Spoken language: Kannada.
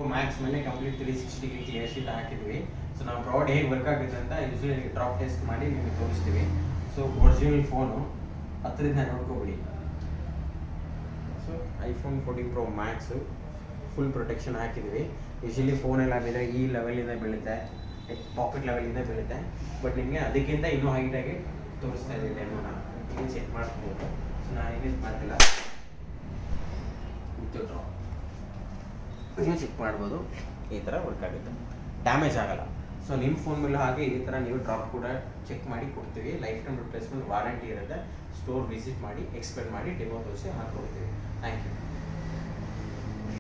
ಮ್ಯಾಕ್ಸ್ ಮೇಲೆ ಕಂಪ್ಲೀಟ್ 360 ಡಿಗ್ರಿ ಕ್ಲಿಯರ್ ಶೀಟ್ ಹಾಕಿದ್ವಿ. ಸೊ ನಾವು ಪ್ರಾಡಕ್ಟ್ ಹೇಗೆ ವರ್ಕ್ ಆಗುತ್ತೆ ಅಂತ ಯೂಶಲಿ ಡ್ರಾಪ್ ಟೆಸ್ಟ್ ಮಾಡಿ ನಿಮಗೆ ತೋರಿಸ್ತೀವಿ. ಸೊ ಒರಿಜಿನಲ್ ಫೋನು ಹತ್ತರಿಂದ ನೋಡ್ಕೊಬಿಡಿ. So iPhone 14 Pro Max full protection ಹಾಕಿದ್ವಿ. ಯೂಶಲಿ ಫೋನೆಲ್ಲ ಬಿದ್ದರೆ ಈ ಲೆವೆಲಿಂದ ಬೀಳುತ್ತೆ, ಪಾಕೆಟ್ ಲೆವೆಲಿಂದ ಬೀಳುತ್ತೆ. ಬಟ್ ನಿಮಗೆ ಅದಕ್ಕಿಂತ ಇನ್ನೂ ಹೈಟಾಗಿ ತೋರಿಸ್ತಾ ಇದ್ದೀವಿ ಡೆಮೋನ. ಇಲ್ಲಿ ಚೆಕ್ ಮಾಡ್ಬೋದು. ಸೊ ನಾನು ಏನೇನು ಮಾಡ್ತಿಲ್ಲ, ಡ್ರಾಪ್ ನೀವು ಚೆಕ್ ಮಾಡ್ಬೋದು. ಈ ಥರ ವರ್ಕ್ ಆಗುತ್ತೆ, ಡ್ಯಾಮೇಜ್ ಆಗಲ್ಲ. ಸೊ ನಿಮ್ಮ ಫೋನ್ ಮೇಲೆ ಹಾಗೆ ಈ ಥರ ನೀವು ಡ್ರಾಪ್ ಕೂಡ ಚೆಕ್ ಮಾಡಿ ಕೊಡ್ತೀವಿ. ಲೈಫ್ ಟೈಮ್ ರಿಪ್ಲೇಸ್ಮೆಂಟ್ ವಾರಂಟಿ ಇರುತ್ತೆ. ಸ್ಟೋರ್ ವಿಸಿಟ್ ಮಾಡಿ ಎಕ್ಸ್ಪ್ಲೇನ್ ಮಾಡಿ ಡೆಮೋ ತೋರಿಸಿ ಹಾಕ್ಕೊಡ್ತೀವಿ. Thank you.